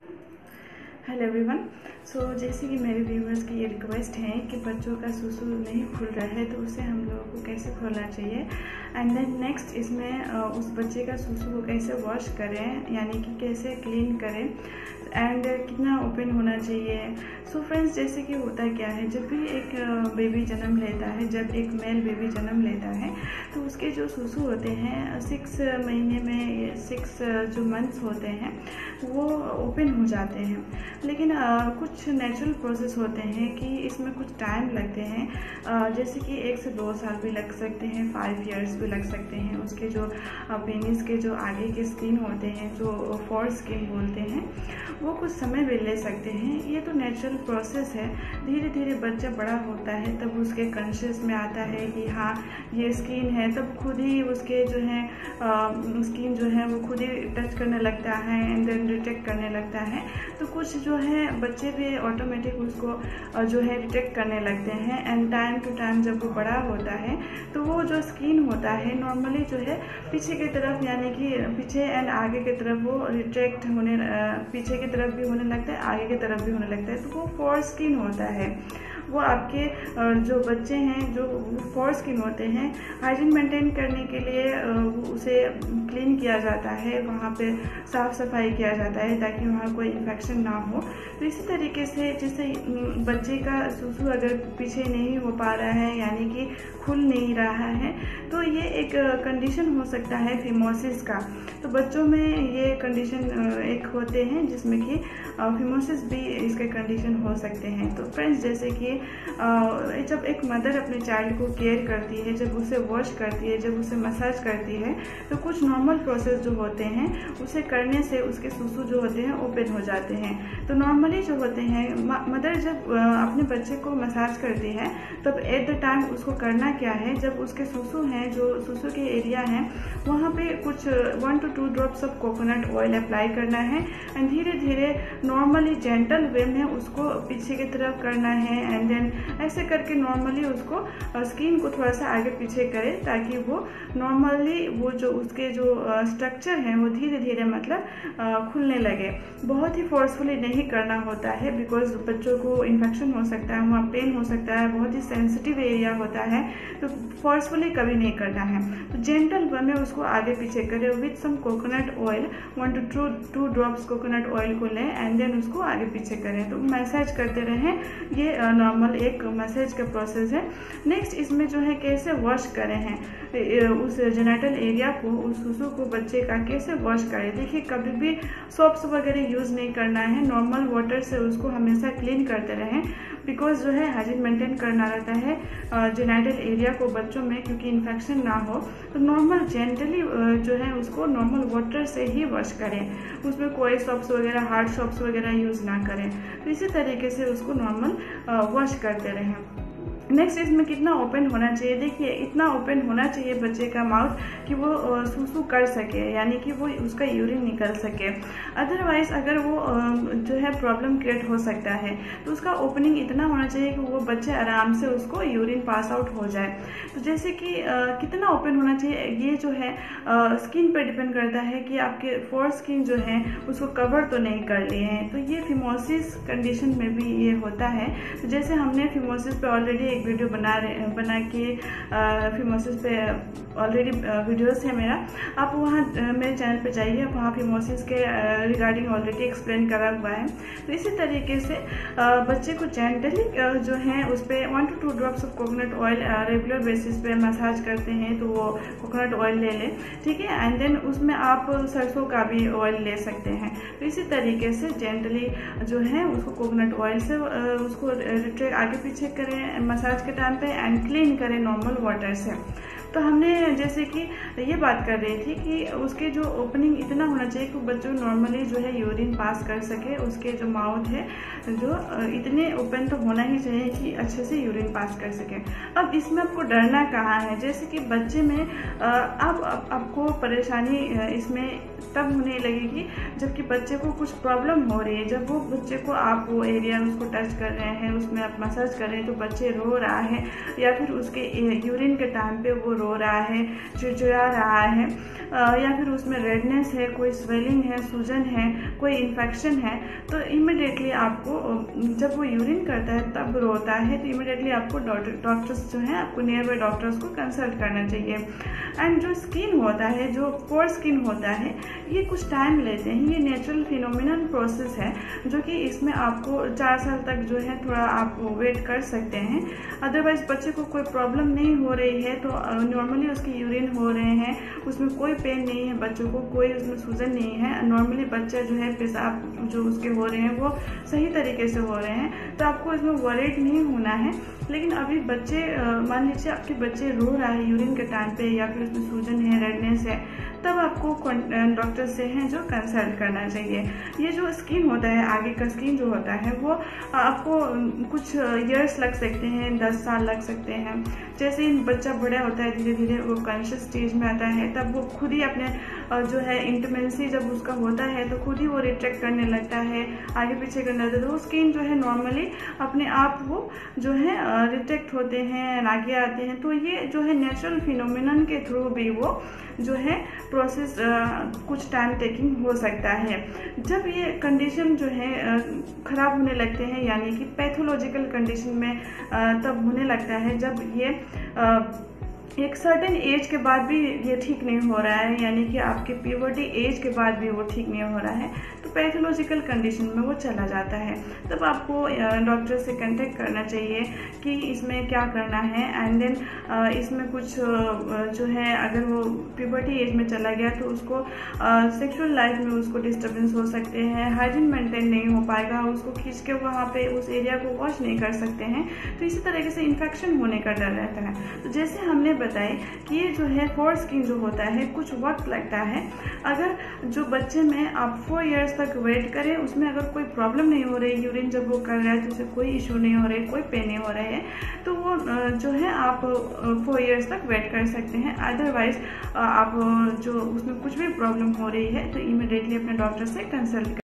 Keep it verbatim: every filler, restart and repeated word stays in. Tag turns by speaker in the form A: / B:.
A: Hello everyone. सो जैसे कि मेरे व्यूवर्स की ये रिक्वेस्ट है कि बच्चों का सुसु नहीं खुल रहा है तो उसे हम लोगों को कैसे खोलना चाहिए, एंड देन नेक्स्ट इसमें उस बच्चे का सुसु को कैसे वॉश करें, यानी कि कैसे क्लीन करें, एंड कितना ओपन होना चाहिए। सो so फ्रेंड्स, जैसे कि होता क्या है, जब भी एक बेबी जन्म लेता है, जब एक मेल बेबी जन्म लेता है तो उसके जो सुसु होते हैं सिक्स महीने में, सिक्स जो मंथ्स होते हैं वो ओपन हो जाते हैं। लेकिन आ, कुछ नेचुरल प्रोसेस होते हैं कि इसमें कुछ टाइम लगते हैं, आ, जैसे कि एक से दो साल भी लग सकते हैं, फाइव इयर्स भी लग सकते हैं। उसके जो पेनिस के जो आगे के स्किन होते हैं, जो फोर स्किन बोलते हैं, वो कुछ समय भी ले सकते हैं। ये तो नेचुरल प्रोसेस है। धीरे धीरे बच्चा बड़ा होता है तब उसके कॉन्शियस में आता है कि हाँ ये स्किन है, तब खुद ही उसके जो है स्किन जो है वो खुद ही टच करने लगता है एंड देन डिटेक्ट करने लगता है। तो कुछ जो है बच्चे भी ऑटोमेटिक उसको जो है डिटेक्ट करने लगते हैं, एंड टाइम टू टाइम जब वो बड़ा होता है तो वो जो स्किन होता है नॉर्मली जो है पीछे की तरफ, यानी कि पीछे एंड आगे की तरफ वो रिट्रैक्ट होने, पीछे की तरफ भी होने लगता है, आगे की तरफ भी होने लगता है। तो वो फोर स्किन होता है। वो आपके जो बच्चे हैं जो फोर स्किन होते हैं, हाइजीन मेंटेन करने के लिए उसे क्लीन किया जाता है, वहाँ पे साफ़ सफाई किया जाता है ताकि वहाँ कोई इन्फेक्शन ना हो। तो इसी तरीके से जैसे बच्चे का सुसु अगर पीछे नहीं हो पा रहा है, यानी कि खुल नहीं रहा है, तो ये एक कंडीशन हो सकता है फिमोसिस का। तो बच्चों में ये कंडीशन एक होते हैं जिसमें कि फिमोसिस भी इसके कंडीशन हो सकते हैं। तो फ्रेंड्स, जैसे कि जब एक मदर अपने चाइल्ड को केयर करती है, जब उसे वॉश करती है, जब उसे मसाज करती है, तो कुछ नॉर्मल प्रोसेस जो होते हैं उसे करने से उसके सुसु जो होते हैं ओपन हो जाते हैं। तो नॉर्मली जो होते हैं, मदर जब अपने बच्चे को मसाज करती है तब एट द टाइम उसको करना क्या है, जब उसके सुसु हैं, जो सुसु के एरिया हैं, वहाँ पे कुछ one two two drops of coconut oil apply करना है, एंड धीरे धीरे नॉर्मली जेंटल वे में उसको पीछे की तरफ करना है, एंड देन ऐसे करके नॉर्मली उसको स्किन को थोड़ा सा आगे पीछे करें ताकि वो नॉर्मली वो जो उसके जो स्ट्रक्चर है वो धीरे धीरे मतलब खुलने लगे। बहुत ही फोर्सफुली नहीं करना होता है, बिकॉज बच्चों को इन्फेक्शन हो सकता है, वहाँ पेन हो सकता है, बहुत ही सेंसिटिव एरिया होता है, तो फोर्सफुली कभी नहीं करना है। तो जेंटल वे में उसको आगे पीछे करें with some coconut oil, one two two two drops coconut oil को लें एंड देन उसको आगे पीछे करें। तो मैसेज करते रहें, ये नॉर्मल एक मैसेज का प्रोसेस है। नेक्स्ट इसमें जो है कैसे वॉश करें हैं उस जेनिटल एरिया को, उस सुसु को बच्चे का कैसे वॉश करें। देखिए, कभी भी सोप्स वगैरह यूज़ नहीं करना है, नॉर्मल वाटर से उसको हमेशा क्लीन करते रहें, बिकॉज जो है हाइजीन मेंटेन करना रहता है जेनिटल एरिया को बच्चों में, क्योंकि इन्फेक्शन ना हो। तो नॉर्मल जेंटली जो है उसको नॉर्मल वाटर से ही वॉश करें, उसमें कोई सोप्स वगैरह, हार्ड सोप्स वगैरह यूज़ ना करें। तो इसी तरीके से उसको नॉर्मल वॉश करते रहें। नेक्स्ट इसमें कितना ओपन होना चाहिए, देखिए इतना ओपन होना चाहिए बच्चे का माउथ कि वो सुसु कर सके, यानी कि वो उसका यूरिन निकल सके। अदरवाइज अगर वो जो है प्रॉब्लम क्रिएट हो सकता है, तो उसका ओपनिंग इतना होना चाहिए कि वो बच्चे आराम से उसको यूरिन पास आउट हो जाए। तो जैसे कि कितना ओपन होना चाहिए, ये जो है स्किन पर डिपेंड करता है कि आपके फोर स्किन जो है उसको कवर तो नहीं कर लिए हैं। तो ये फिमोसिस कंडीशन में भी ये होता है। तो जैसे हमने फिमोसिस पे ऑलरेडी वीडियो बना रहे बना के फिमोसिस पे ऑलरेडी वीडियोस है मेरा, आप वहाँ मेरे चैनल पे जाइए, वहाँ फिमोसिस के रिगार्डिंग ऑलरेडी एक्सप्लेन करा हुआ है। तो इसी तरीके से बच्चे को जेंटली जो है उस पर one two two drops of coconut oil regular basis पे मसाज करते हैं, तो वो कोकोनट ऑयल ले लें, ठीक है, एंड देन उसमें आप सरसों का भी ऑयल ले सकते हैं। तो इसी तरीके से जेंटली जो है उसको कोकोनट ऑयल से उसको आगे पीछे करें मसाज के टाइम पे, एंड क्लीन करें नॉर्मल वाटर से। तो हमने जैसे कि ये बात कर रही थी कि उसके जो ओपनिंग इतना होना चाहिए कि बच्चों नॉर्मली जो है यूरिन पास कर सके, उसके जो माउथ है जो इतने ओपन तो होना ही चाहिए कि अच्छे से यूरिन पास कर सके। अब इसमें आपको डरना कहाँ है, जैसे कि बच्चे में अब आपको परेशानी इसमें तब होने लगेगी जबकि बच्चे को कुछ प्रॉब्लम हो रही है। जब वो बच्चे को आप वो एरिया उसको टच कर रहे हैं, उसमें आप मसाज कर रहे हैं, तो बच्चे रो रहा है, या फिर उसके यूरिन के टाइम पे वो रो रहा है, चिड़चिड़ा रहा है, या फिर उसमें रेडनेस है, कोई स्वेलिंग है, सूजन है, कोई इन्फेक्शन है, तो इमिडिएटली आपको जब वो यूरिन करता है तब रोता है तो इमिडिएटली आपको डॉक्टर्स जो हैं आपको नियर बाय डॉक्टर्स को कंसल्ट करना चाहिए। एंड जो स्किन होता है, जो पोर स्किन होता है, ये कुछ टाइम लेते हैं, ये नेचुरल फिनोमिनल प्रोसेस है जो कि इसमें आपको चार साल तक जो है थोड़ा आप वेट कर सकते हैं। अदरवाइज बच्चे को कोई प्रॉब्लम नहीं हो रही है तो नॉर्मली उसके यूरिन हो रहे हैं, उसमें कोई पेन नहीं है, बच्चों को कोई उसमें सूजन नहीं है, नॉर्मली बच्चा जो है पेशाब जो उसके हो रहे हैं वो सही तरीके से हो रहे हैं, तो आपको इसमें वरीड नहीं होना है। लेकिन अभी बच्चे, मान लीजिए आपके बच्चे रो रहा है यूरिन के टाइम पे या फिर उसमें सूजन है, रेडनेस है, तब आपको डॉक्टर से हैं जो कंसल्ट करना चाहिए। ये जो स्किन होता है, आगे का स्किन जो होता है वो आपको कुछ ईयर्स लग सकते हैं, दस साल लग सकते हैं। जैसे ही बच्चा बड़ा होता है धीरे धीरे वो कॉन्शियस स्टेज में आता है, तब वो खुद ही अपने जो है इंटिमेसी जब उसका होता है तो खुद ही वो रिट्रैक्ट करने लगता है, आगे पीछे करने लगता है, तो वो स्किन जो है नॉर्मली अपने आप वो जो है रिट्रैक्ट होते हैं, आगे आते हैं। तो ये जो है नेचुरल फिनोमिनन के थ्रू भी वो जो है प्रोसेस कुछ टाइम टेकिंग हो सकता है। जब ये कंडीशन जो है ख़राब होने लगते हैं, यानी कि पैथोलॉजिकल कंडीशन में तब होने लगता है जब ये एक सर्टेन एज के बाद भी ये ठीक नहीं हो रहा है, यानी कि आपके प्यूबर्टी एज के बाद भी वो ठीक नहीं हो रहा है, तो पैथोलॉजिकल कंडीशन में वो चला जाता है। तब आपको डॉक्टर से कांटेक्ट करना चाहिए कि इसमें क्या करना है। एंड देन इसमें कुछ जो है, अगर वो प्यूबर्टी एज में चला गया तो उसको सेक्सुअल लाइफ में उसको डिस्टर्बेंस हो सकते हैं, हाइजीन मेंटेन नहीं हो पाएगा, उसको खींच के वहाँ पे उस एरिया को वॉश नहीं कर सकते हैं, तो इसी तरीके से इन्फेक्शन होने का डर रहता है। तो जैसे हमने बताए कि ये जो है पोर स्किन जो होता है कुछ वक्त लगता है। अगर जो बच्चे में आप फोर इयर्स तक वेट करें, उसमें अगर कोई प्रॉब्लम नहीं हो रही, यूरिन जब वो कर रहा है तो उसे कोई इशू नहीं हो रहा है, कोई पेन नहीं हो रहा है, तो वो जो है आप फोर इयर्स तक वेट कर सकते हैं। अदरवाइज आप जो उसमें कुछ भी प्रॉब्लम हो रही है तो इमीडिएटली अपने डॉक्टर से कंसल्ट